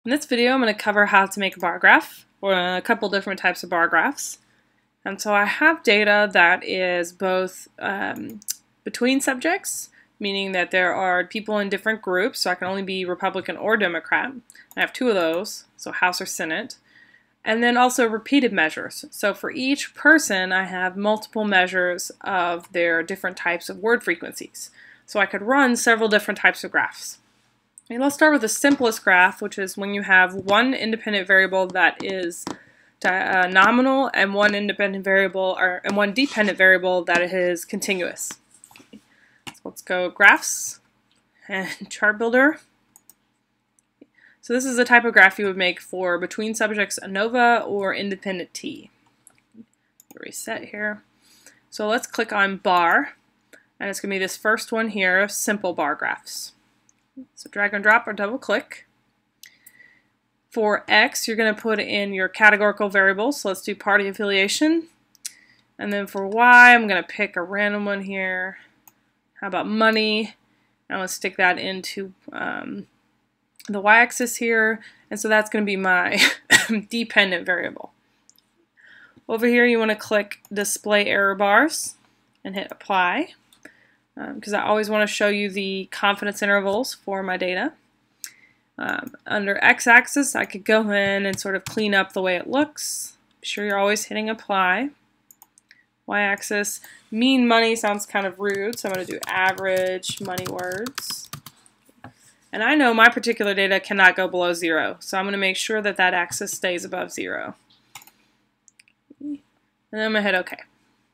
In this video, I'm going to cover how to make a bar graph, or a couple different types of bar graphs. And so I have data that is both between subjects, meaning that there are people in different groups, so I can only be Republican or Democrat. I have two of those, so House or Senate. And then also repeated measures. So for each person, I have multiple measures of their different types of word frequencies. So I could run several different types of graphs. Okay, let's start with the simplest graph, which is when you have one independent variable that is nominal and one independent variable and one dependent variable that is continuous. Okay. So let's go graphs and chart builder. So this is the type of graph you would make for between subjects ANOVA or independent T. Reset here. So let's click on bar, and it's going to be this first one here, simple bar graphs. So drag and drop or double click. For X, you're going to put in your categorical variables. So let's do party affiliation. And then for Y, I'm going to pick a random one here. How about money? And let's stick that into the Y-axis here. And so that's going to be my dependent variable. Over here, you want to click display error bars and hit apply. Because I always want to show you the confidence intervals for my data. Under x-axis, I could go in and sort of clean up the way it looks. Be sure you're always hitting apply. Y-axis, mean money sounds kind of rude, so I'm going to do average money words. And I know my particular data cannot go below 0, so I'm going to make sure that that axis stays above 0. And then I'm going to hit OK.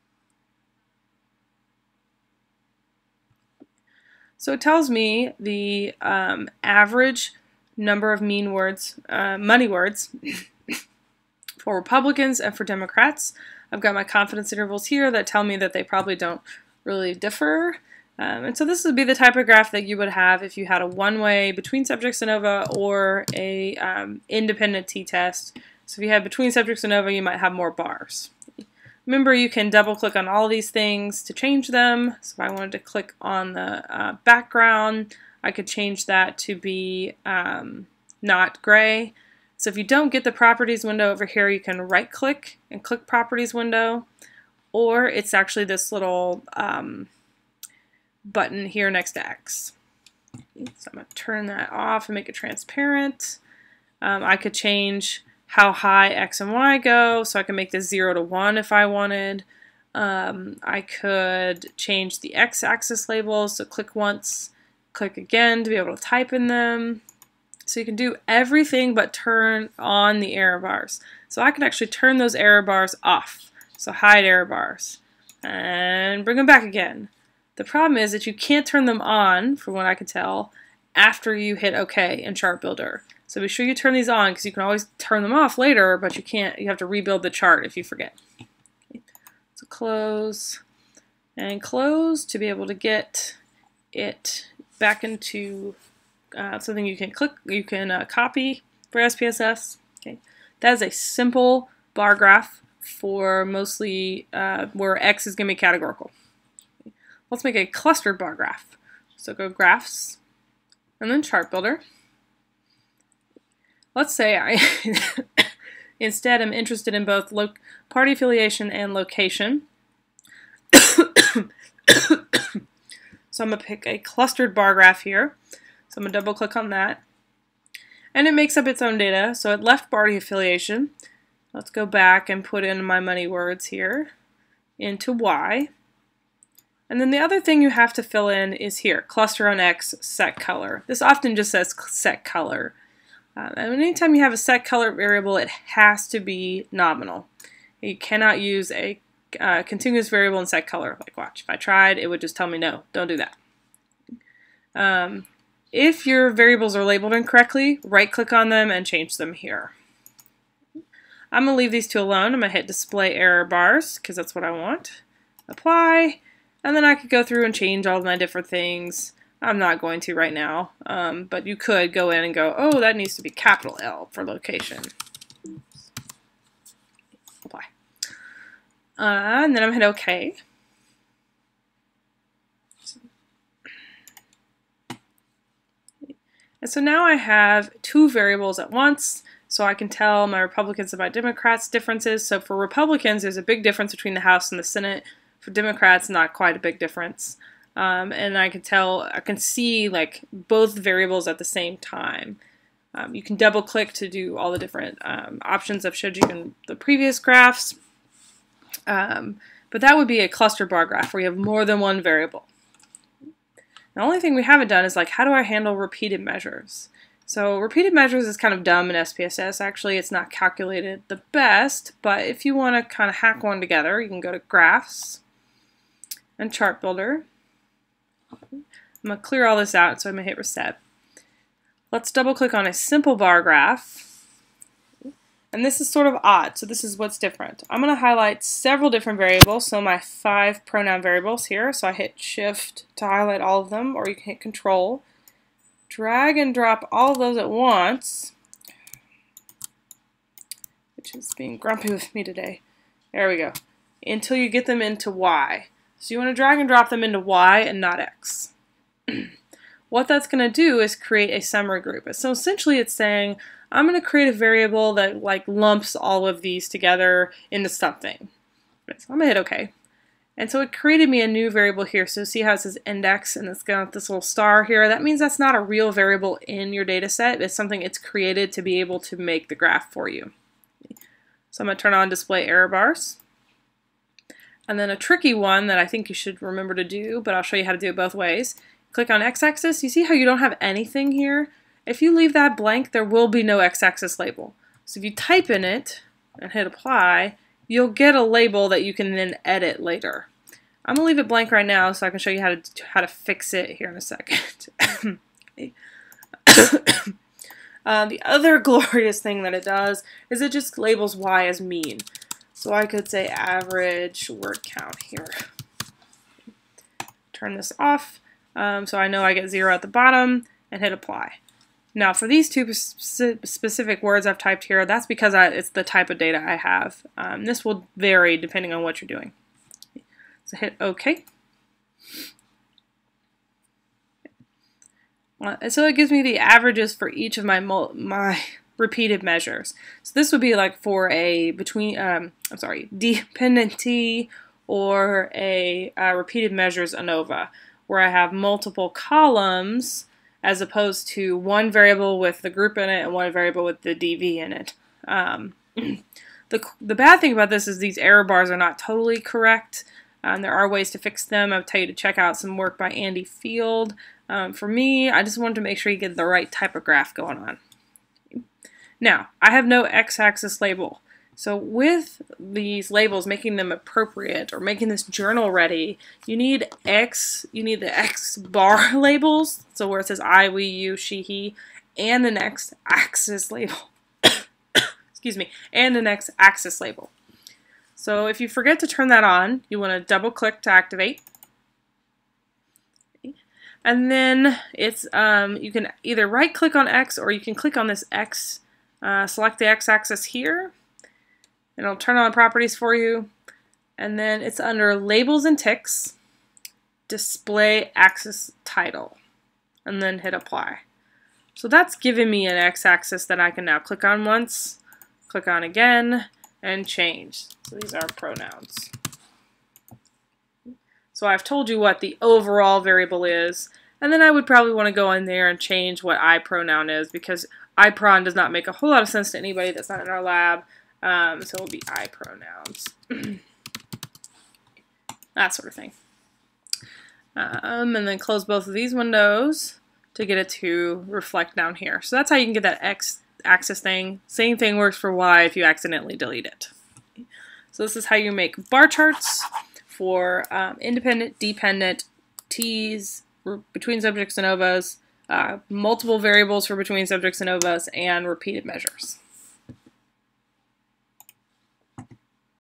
So it tells me the average number of mean words, money words, for Republicans and for Democrats. I've got my confidence intervals here that tell me that they probably don't really differ. And so this would be the type of graph that you would have if you had a one-way between subjects ANOVA or a independent t-test. So if you had between subjects ANOVA, you might have more bars. Remember, you can double-click on all of these things to change them. So if I wanted to click on the background, I could change that to be not gray. So if you don't get the Properties window over here, you can right-click and click Properties window. Or it's actually this little button here next to X. So I'm going to turn that off and make it transparent. I could change how high X and Y go, so I can make this 0 to 1 if I wanted. I could change the X-axis labels, so click once, click again to be able to type in them. So you can do everything but turn on the error bars. So I can actually turn those error bars off. So hide error bars and bring them back again. The problem is that you can't turn them on, from what I can tell, after you hit OK in Chart Builder. So be sure you turn these on, because you can always turn them off later, but you can't. You have to rebuild the chart if you forget. Okay. So close and close to be able to get it back into something you can click. You can copy for SPSS. Okay. That is a simple bar graph for mostly where X is going to be categorical. Okay. Let's make a clustered bar graph. So go Graphs and then Chart Builder. Let's say I instead am interested in both party affiliation and location. So I'm going to pick a clustered bar graph here. So I'm going to double click on that. And it makes up its own data. So it left party affiliation. Let's go back and put in my money words here into Y. And then the other thing you have to fill in is here, cluster on X, set color. This often just says set color. And anytime you have a set color variable, it has to be nominal. You cannot use a continuous variable and set color. Like watch, if I tried, it would just tell me no, don't do that. If your variables are labeled incorrectly, right-click on them and change them here. I'm going to leave these two alone. I'm going to hit display error bars, because that's what I want. Apply, and then I could go through and change all of my different things. I'm not going to right now, but you could go in and go, oh, that needs to be capital L for location. Apply. And then I'm going to hit OK. And so now I have two variables at once, so I can tell my Republicans and my Democrats differences. So for Republicans, there's a big difference between the House and the Senate. For Democrats, not quite a big difference. And I can see like both variables at the same time. You can double click to do all the different options I've showed you in the previous graphs. But that would be a cluster bar graph where you have more than one variable. The only thing we haven't done is like, how do I handle repeated measures? So repeated measures is kind of dumb in SPSS. Actually, it's not calculated the best, but if you want to kind of hack one together, you can go to Graphs and Chart Builder. I'm going to clear all this out, so I'm going to hit Reset. Let's double click on a simple bar graph. And this is sort of odd, so this is what's different. I'm going to highlight several different variables, so my 5 pronoun variables here. So I hit Shift to highlight all of them, or you can hit Control. Drag and drop all of those at once, which is being grumpy with me today. There we go. Until you get them into Y. So you want to drag and drop them into Y and not X. What that's going to do is create a summary group. So essentially it's saying, I'm going to create a variable that like lumps all of these together into something. So I'm going to hit OK. And so it created me a new variable here. So see how it says index and it's got this little star here? That means that's not a real variable in your data set. It's something it's created to be able to make the graph for you. So I'm going to turn on display error bars. And then a tricky one that I think you should remember to do, but I'll show you how to do it both ways. Click on x-axis. You see how you don't have anything here? If you leave that blank, there will be no x-axis label. So if you type in it and hit apply, you'll get a label that you can then edit later. I'm going to leave it blank right now so I can show you how to fix it here in a second. The other glorious thing that it does is it just labels y as mean. So I could say average word count here. Turn this off so I know I get 0 at the bottom and hit apply. Now for these two specific words I've typed here, that's because it's the type of data I have. This will vary depending on what you're doing. So hit OK. And so it gives me the averages for each of my repeated measures. So this would be like for a dependent T or a repeated measures ANOVA, where I have multiple columns as opposed to one variable with the group in it and one variable with the DV in it. The bad thing about this is these error bars are not totally correct. There are ways to fix them. I'll tell you to check out some work by Andy Field. For me, I just wanted to make sure you get the right type of graph going on. Now, I have no x-axis label. So with these labels, making them appropriate or making this journal ready, you need the X bar labels, so where it says I, we, you, she, he, and the next axis label. Excuse me, and the next axis label. So if you forget to turn that on, you want to double click to activate. And then it's you can either right click on X or you can click on this X, select the X-axis here. It'll turn on properties for you, and then it's under labels and ticks, display axis title, and then hit apply. So that's giving me an x-axis that I can now click on once, click on again, and change. So these are pronouns. So I've told you what the overall variable is, and then I would probably want to go in there and change what I pronoun is, because I pron does not make a whole lot of sense to anybody that's not in our lab. So it'll be I pronouns. That sort of thing. And then close both of these windows to get it to reflect down here. So that's how you can get that x-axis thing. Same thing works for y if you accidentally delete it. So this is how you make bar charts for independent, dependent, T's, between subjects and ANOVAs, multiple variables for between subjects and ANOVAs, and repeated measures.